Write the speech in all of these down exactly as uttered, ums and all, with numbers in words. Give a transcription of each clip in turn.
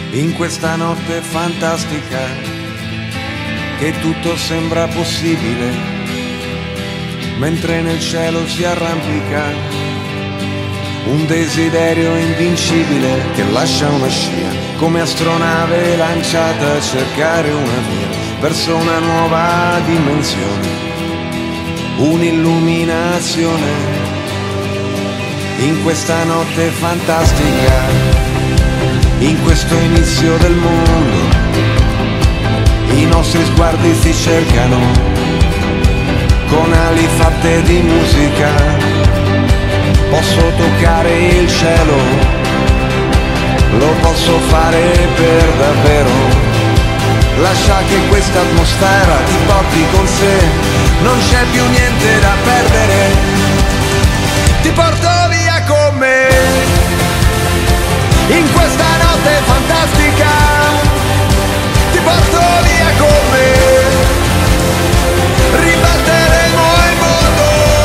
In questa notte fantastica che tutto sembra possibile, mentre nel cielo si arrampica un desiderio invincibile che lascia una scia, come astronave lanciata a cercare una via verso una nuova dimensione, un'illuminazione. In questa notte fantastica, in questo inizio del mondo, i nostri sguardi si cercano con ali fatte di musica. Posso toccare il cielo, lo posso fare per davvero. Lascia che questa atmosfera ti porti con sé, non c'è più niente da perdere. Ti porto via con me in questa notte fantastica, ti porto via con me, ribatteremo il mondo.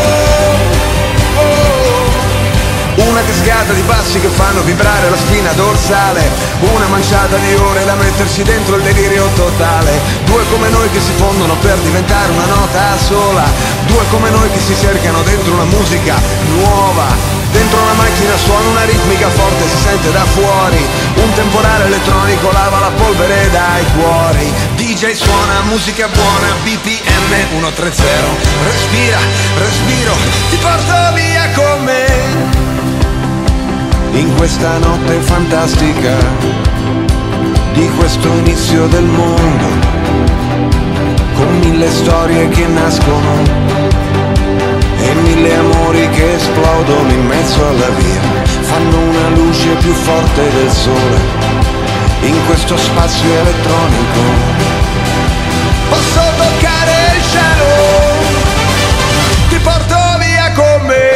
Oh. Una cascata di passi che fanno vibrare la spina dorsale, una manciata di ore da metterci dentro il delirio totale. Due come noi che si fondono per diventare una nota sola, due come noi che si cercano dentro una musica nuova. Dentro una macchina suona una ritmica forte, si sente da fuori. Un temporale elettronico lava la polvere dai cuori. D J suona musica buona, B P M centotrenta. Respira, respiro, ti porto via con me. In questa notte fantastica di questo inizio del mondo, con mille storie che nascono e mille amori che esplodono in mezzo alla via, fanno una luce più forte del sole in questo spazio elettronico. Posso toccare il cielo, ti porto via con me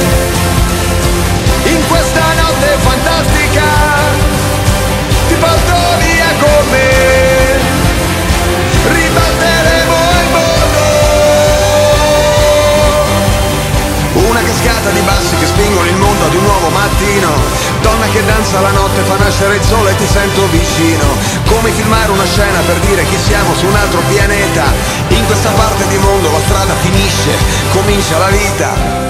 in questa notte fantastica, ti porto via con me, ribatteremo il mondo. Una cascata di bassi che spingono il mondo ad un nuovo mattino. Donna che danza la notte, fa nascere il sole e ti sento vicino. Come filmare una scena per dire chi siamo su un altro pianeta. In questa parte di mondo la strada finisce, comincia la vita.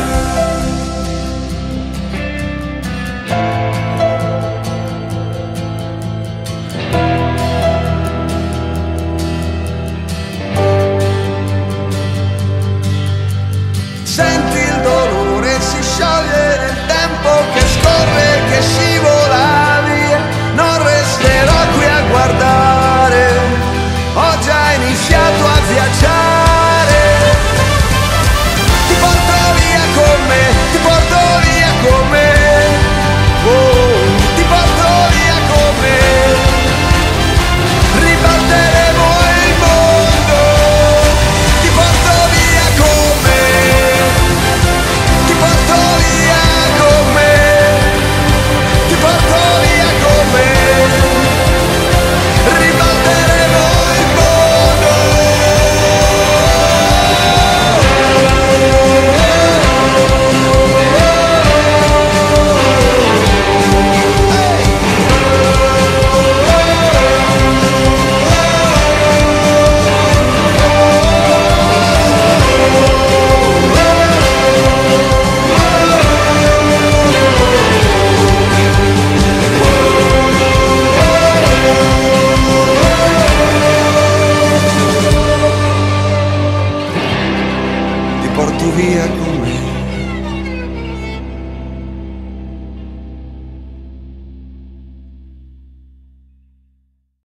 Via con me